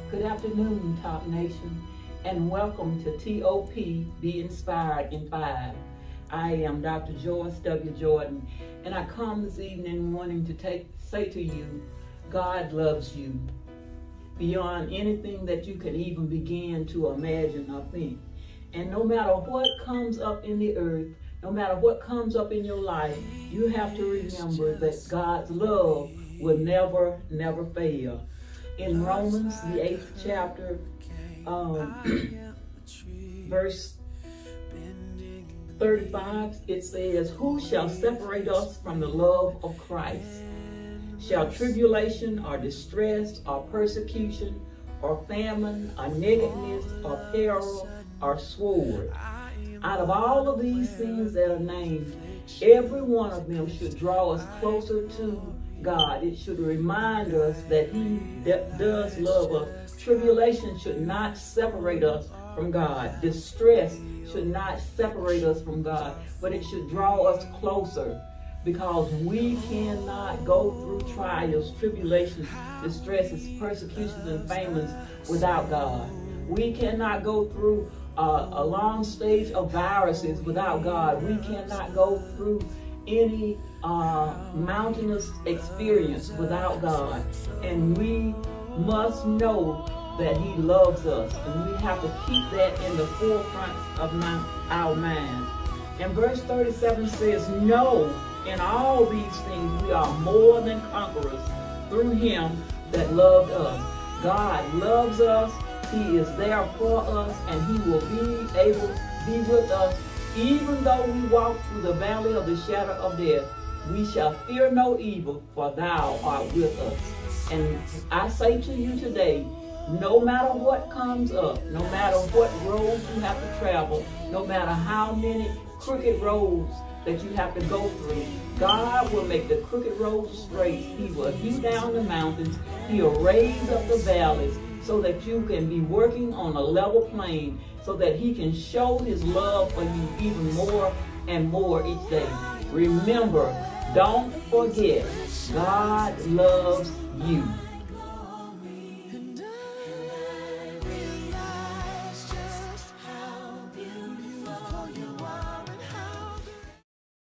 Good afternoon, Top Nation, and welcome to TOP, Be Inspired in 5. I am Dr. Joyce W. Jordan, and I come this evening wanting to say to you, God loves you beyond anything that you can even begin to imagine or think. And no matter what comes up in the earth, no matter what comes up in your life, you have to remember that God's love will never, never fail. In Romans, the 8th chapter, verse 35, it says, "Who shall separate us from the love of Christ? Shall tribulation or distress or persecution or famine or nakedness or peril or sword?" Out of all of these things that are named, every one of them should draw us closer to God. It should remind us that He does love us. Tribulation should not separate us from God. Distress should not separate us from God, but it should draw us closer, because we cannot go through trials, tribulations, distresses, persecutions, and famines without God. We cannot go through a long stage of viruses without God. We cannot go through any mountainous experience without God. And we must know that He loves us, and we have to keep that in the forefront of our minds. And verse 37 says, "No, in all these things we are more than conquerors through Him that loved us." God loves us. He is there for us, and He will be able to be with us. Even though we walk through the valley of the shadow of death, we shall fear no evil, for Thou art with us. And I say to you today, no matter what comes up, no matter what roads you have to travel, no matter how many crooked roads that you have to go through, God will make the crooked roads straight. He will hew down the mountains. He'll raise up the valleys, so that you can be working on a level plane, so that He can show His love for you even more and more each day. Remember, don't forget, God loves you.